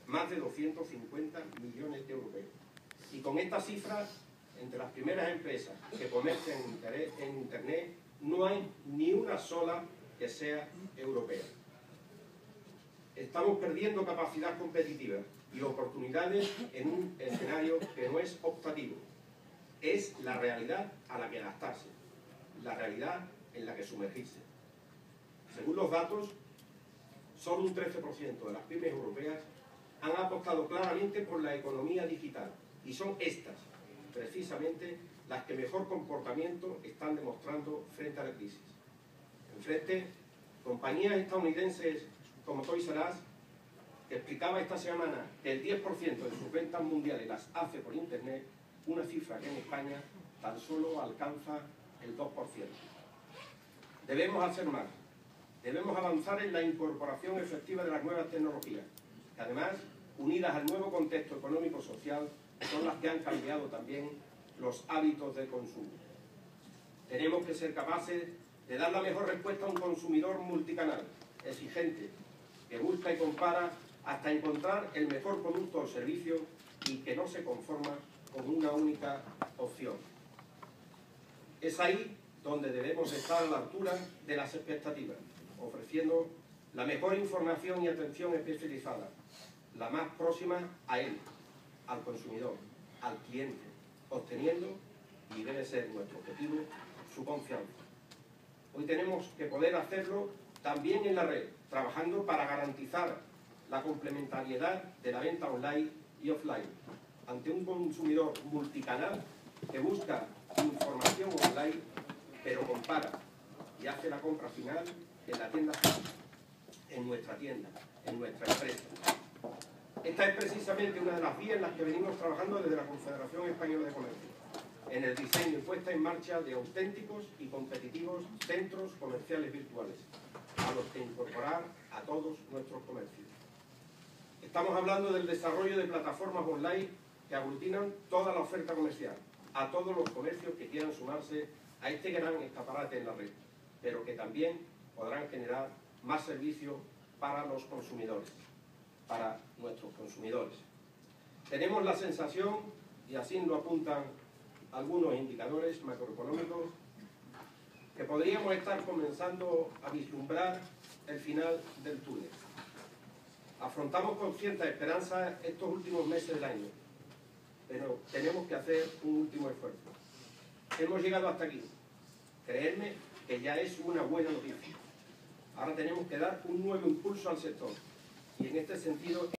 más de 250 millones de europeos. Y con esta cifra, entre las primeras empresas que comercian en Internet, no hay ni una sola que sea europea. Estamos perdiendo capacidad competitiva y oportunidades en un escenario que no es optativo. Es la realidad a la que adaptarse, la realidad en la que sumergirse. Según los datos, solo un 13% de las pymes europeas han apostado claramente por la economía digital, y son estas, precisamente, las que mejor comportamiento están demostrando frente a la crisis. Enfrente, compañías estadounidenses como Toys R Us, que explicaba esta semana que el 10% de sus ventas mundiales las hace por Internet, una cifra que en España tan solo alcanza el 2%. Debemos hacer más. Debemos avanzar en la incorporación efectiva de las nuevas tecnologías, que además, unidas al nuevo contexto económico-social, son las que han cambiado también los hábitos de consumo. Tenemos que ser capaces de dar la mejor respuesta a un consumidor multicanal, exigente, que busca y compara hasta encontrar el mejor producto o servicio y que no se conforma con una única opción. Es ahí donde debemos estar a la altura de las expectativas, ofreciendo la mejor información y atención especializada, la más próxima a él, al consumidor, al cliente, obteniendo, y debe ser nuestro objetivo, su confianza. Hoy tenemos que poder hacerlo también en la red, trabajando para garantizar la complementariedad de la venta online y offline, ante un consumidor multicanal que busca información online, pero compara y hace la compra final en la tienda, en nuestra tienda, en nuestra empresa. Esta es precisamente una de las vías en las que venimos trabajando desde la Confederación Española de Comercio, en el diseño y puesta en marcha de auténticos y competitivos centros comerciales virtuales, a los que incorporar a todos nuestros comercios. Estamos hablando del desarrollo de plataformas online que aglutinan toda la oferta comercial, a todos los comercios que quieran sumarse a este gran escaparate en la red, pero que también podrán generar más servicios para los consumidores, para nuestros consumidores. Tenemos la sensación, y así lo apuntan algunos indicadores macroeconómicos, que podríamos estar comenzando a vislumbrar el final del túnel. Afrontamos con cierta esperanza estos últimos meses del año, pero tenemos que hacer un último esfuerzo. Hemos llegado hasta aquí. Creedme que ya es una buena noticia. Ahora tenemos que dar un nuevo impulso al sector, y en este sentido